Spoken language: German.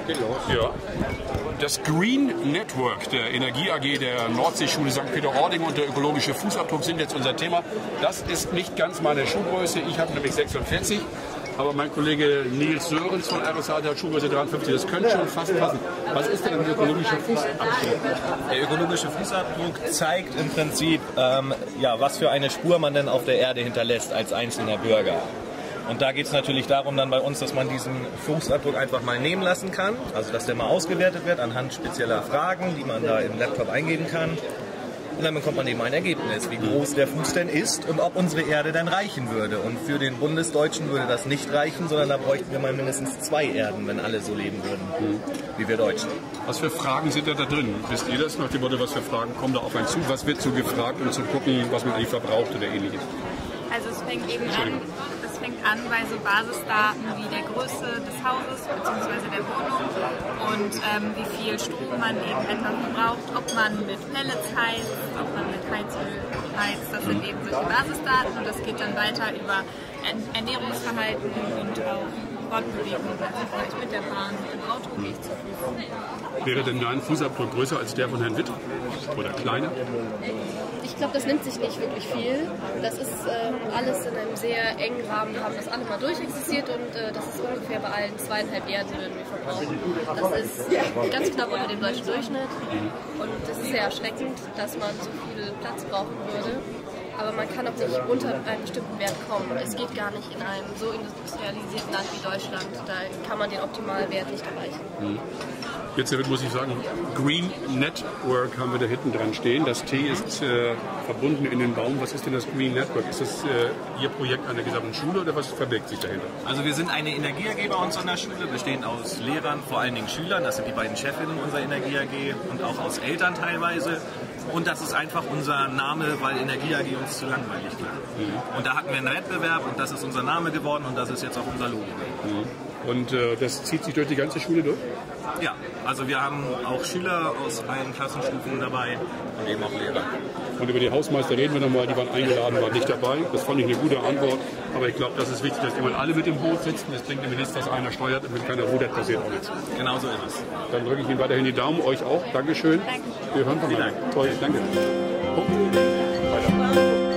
Geht los. Ja. Das Green Network der Energie AG der Nordseeschule St. Peter-Ording und der ökologische Fußabdruck sind jetzt unser Thema. Das ist nicht ganz meine Schuhgröße. Ich habe nämlich 46. Aber mein Kollege Nils Sörens von RSA, der hat Schuhgröße 53. Das könnte schon fast passen. Was ist denn ein ökologischer Fußabdruck? Der ökologische Fußabdruck zeigt im Prinzip, ja, was für eine Spur man denn auf der Erde hinterlässt als einzelner Bürger. Und da geht es natürlich darum dann bei uns, dass man diesen Fußabdruck einfach mal nehmen lassen kann. Also dass der mal ausgewertet wird anhand spezieller Fragen, die man da im Laptop eingeben kann. Und dann bekommt man eben ein Ergebnis, wie groß der Fuß denn ist und ob unsere Erde denn reichen würde. Und für den Bundesdeutschen würde das nicht reichen, sondern da bräuchten wir mal mindestens 2 Erden, wenn alle so leben würden, wie wir Deutschen. Was für Fragen sind da drin? Wisst ihr das? Nach dem Motto, was für Fragen kommen da auf einen zu? Was wird so gefragt, um zu gucken, was man eigentlich verbraucht oder ähnliches? Also es fängt eben an bei so Basisdaten wie der Größe des Hauses bzw. der Wohnung und wie viel Strom man eben etwa verbraucht, ob man mit Pellets heizt, ob man mit Heizöl heizt. Das sind eben solche Basisdaten und das geht dann weiter über Ernährungsverhalten und auch Fortbewegung. Also vielleicht mit der Bahn, mit dem Auto gehe ich zur Prüfung. Wäre denn dein Fußabdruck größer als der von Herrn Witt? Oder kleiner? Ich glaube, das nimmt sich nicht wirklich viel. Das ist alles in einem sehr engen Rahmen. Wir haben das alle mal durchexistiert und das ist ungefähr bei allen 2,5 Erden würden wir verbrauchen. Das ist ganz knapp unter dem deutschen Durchschnitt und es ist sehr erschreckend, dass man so viel Platz brauchen würde. Aber man kann auch nicht unter einen bestimmten Wert kommen. Es geht gar nicht in einem so industrialisierten Land wie Deutschland. Da kann man den optimalen Wert nicht erreichen. Jetzt muss ich sagen, Green Network haben wir da hinten dran stehen. Das T ist verbunden in den Baum. Was ist denn das Green Network? Ist das Ihr Projekt an der gesamten Schule oder was verbirgt sich dahinter? Also wir sind eine Energie AG bei uns an der Schule, bestehend aus Lehrern, vor allen Dingen Schülern. Das sind die beiden Chefinnen unserer Energie AG und auch aus Eltern teilweise. Und das ist einfach unser Name, weil Energie AG uns zu langweilig klang. Und da hatten wir einen Wettbewerb und das ist unser Name geworden und das ist jetzt auch unser Logo. Und das zieht sich durch die ganze Schule durch? Ja, also wir haben auch Schüler aus allen Klassenstufen dabei und eben auch Lehrer. Und über die Hausmeister reden wir nochmal, die waren eingeladen, waren nicht dabei. Das fand ich eine gute Antwort. Aber ich glaube, das ist wichtig, dass immer alle mit im Boot sitzen. Das bringt nämlich nichts, dass einer steuert und wenn keiner rudert, passiert auch nichts. Genau so ist es. Dann drücke ich Ihnen weiterhin die Daumen, euch auch. Dankeschön. Danke. Wir hören voneinander. Vielen Dank. Toll, danke. Punkt. Weiter.